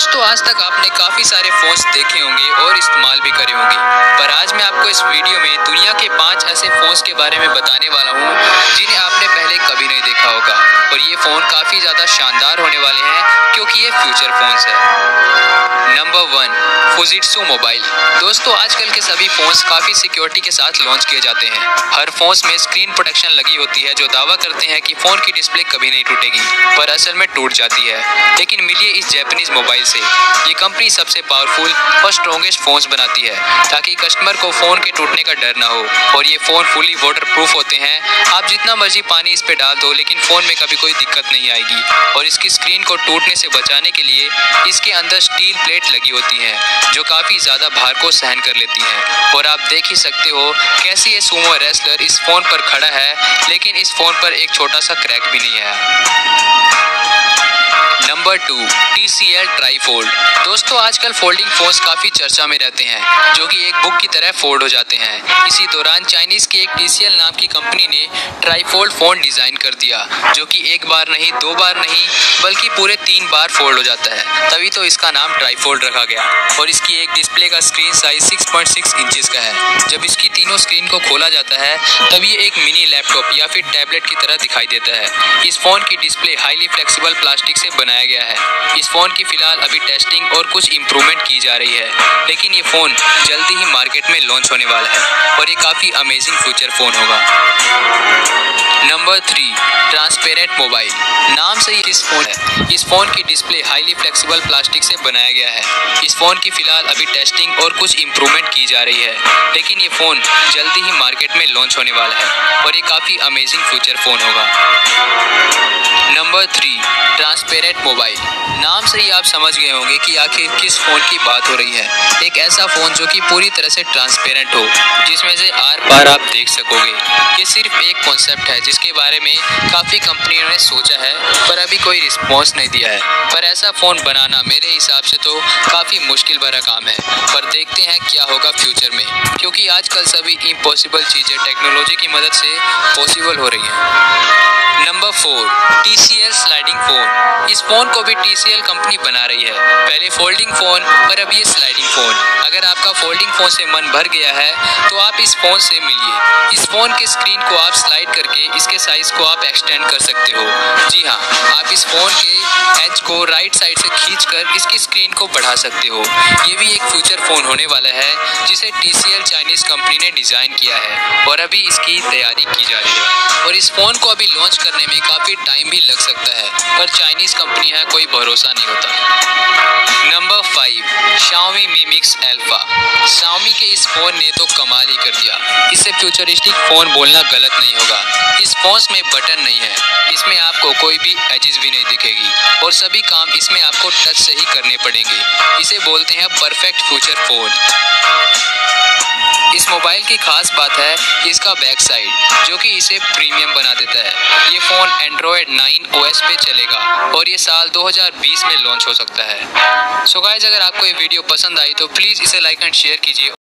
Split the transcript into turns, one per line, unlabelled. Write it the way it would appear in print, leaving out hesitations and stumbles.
दोस्तों आज तक आपने काफ़ी सारे फ़ोन्स देखे होंगे और इस्तेमाल भी करे होंगे, पर आज मैं आपको इस वीडियो में दुनिया के 5 ऐसे फ़ोन्स के बारे में बताने वाला हूँ जिन्हें आपने पहले कभी नहीं देखा होगा। और ये फ़ोन काफ़ी ज़्यादा शानदार होने वाले हैं क्योंकि ये फ्यूचर फ़ोन्स है। Number 1, Fujitsu mobile. दोस्तों आजकल के सभी फ़ोन्स काफ़ी सिक्योरिटी के साथ लॉन्च किए जाते हैं। हर फ़ोन्स में स्क्रीन प्रोटेक्शन लगी होती है जो दावा करते हैं कि फ़ोन की डिस्प्ले कभी नहीं टूटेगी, पर असल में टूट जाती है। लेकिन मिलिए इस जापानीज़ मोबाइल से। ये कंपनी सबसे पावरफुल और स्ट्रॉन्गेस्ट फ़ोन्स बनाती है ताकि कस्टमर को फ़ोन के टूटने का डर ना हो। और ये फ़ोन फुली वाटर प्रूफ होते हैं। आप जितना मर्जी पानी इस पे डाल दो लेकिन फ़ोन में कभी कोई दिक्कत नहीं आएगी। और इसकी स्क्रीन को टूटने से बचाने के लिए इसके अंदर स्टील प्लेट लगी होती हैं जो काफ़ी ज़्यादा भार को सहन कर लेती हैं। और आप देख ही सकते हो कैसे ये सुमो रेसलर इस फ़ोन पर खड़ा है, लेकिन इस फ़ोन पर एक छोटा सा क्रैक भी नहीं है। Number 2, TCL trifold. दोस्तों आजकल फोल्डिंग फ़ोन्स काफ़ी चर्चा में रहते हैं जो कि एक बुक की तरह फोल्ड हो जाते हैं। इसी दौरान चाइनीज़ की एक TCL नाम की कंपनी ने ट्राईफोल्ड फ़ोन डिज़ाइन कर दिया जो कि एक बार नहीं, दो बार नहीं, बल्कि पूरे 3 बार फोल्ड हो जाता है। तभी तो इसका नाम ट्राईफोल्ड रखा गया। और इसकी एक डिस्प्ले का स्क्रीन साइज 6.6 इंचेस का है। जब इसकी तीनों स्क्रीन को खोला जाता है तब ये एक मिनी लैपटॉप या फिर टैबलेट की तरह दिखाई देता है। इस फ़ोन की डिस्प्ले हाईली फ्लेक्सिबल प्लास्टिक से बनाया गया है। इस फ़ोन की फ़िलहाल अभी टेस्टिंग और कुछ इम्प्रूवमेंट की जा रही है, लेकिन ये फ़ोन जल्दी ही मार्केट में लॉन्च होने वाला है और ये काफ़ी अमेजिंग फ्यूचर फ़ोन होगा। Number 3, transparent mobile. नाम से ही इस फ़ोन की डिस्प्ले हाईली फ्लेक्सिबल प्लास्टिक से बनाया गया है। इस फ़ोन की फ़िलहाल अभी टेस्टिंग और कुछ इम्प्रूवमेंट की जा रही है, लेकिन ये फ़ोन जल्दी ही मार्केट में लॉन्च होने वाला है और ये काफ़ी अमेजिंग फ्यूचर फ़ोन होगा। Number 3, transparent mobile. नाम से ही आप समझ गए होंगे कि आखिर किस फ़ोन की बात हो रही है। एक ऐसा फ़ोन जो कि पूरी तरह से ट्रांसपेरेंट हो, जिसमें से आर पार आप देख सकोगे। ये सिर्फ एक कॉन्सेप्ट है जिसके बारे में काफ़ी कंपनियों ने सोचा है पर अभी कोई रिस्पॉन्स नहीं दिया है। पर ऐसा फ़ोन बनाना मेरे हिसाब से तो काफ़ी मुश्किल भरा काम है, पर देखते हैं क्या होगा फ्यूचर में, क्योंकि आजकल सभी इम्पॉसिबल चीज़ें टेक्नोलॉजी की मदद से पॉसिबल हो रही हैं। Number 4, TCL sliding phone. इस फ़ोन को भी TCL कंपनी बना रही है। पहले फोल्डिंग फ़ोन और अब ये स्लाइडिंग फ़ोन। अगर आपका फोल्डिंग फ़ोन से मन भर गया है तो आप इस फ़ोन से मिलिए। इस फ़ोन के स्क्रीन को आप स्लाइड करके इसके साइज़ को आप एक्सटेंड कर सकते हो। जी हाँ, आप इस फ़ोन के एज को राइट साइड से खींचकर इसकी स्क्रीन को बढ़ा सकते हो। ये भी एक फ्यूचर फ़ोन होने वाला है जिसे TCL चाइनीज़ कंपनी ने डिज़ाइन किया है और अभी इसकी तैयारी की जा रही है। और इस फ़ोन को अभी लॉन्च करने में काफ़ी टाइम भी लग सकता है, पर चाइनीज़ कंपनी है, कोई भरोसा नहीं होता। Number 5, Xiaomi Mi Mix Alpha। Xiaomi के इस फ़ोन ने तो कमाल ही कर दिया। इससे फ्यूचरिस्टिक फ़ोन बोलना गलत नहीं होगा। इस फ़ोन में बटन नहीं है, इसमें आपको कोई भी एजेस भी नहीं दिखेगी और सभी काम इसमें आपको टच से ही करने पड़ेंगे। इसे बोलते हैं परफेक्ट फ्यूचर फ़ोन। इस मोबाइल की खास बात है इसका बैक साइड जो कि इसे प्रीमियम बना देता है। ये फ़ोन Android 9 OS पे चलेगा और ये साल 2020 में लॉन्च हो सकता है। सो गाइस, अगर आपको ये वीडियो पसंद आई तो प्लीज़ इसे लाइक एंड शेयर कीजिए।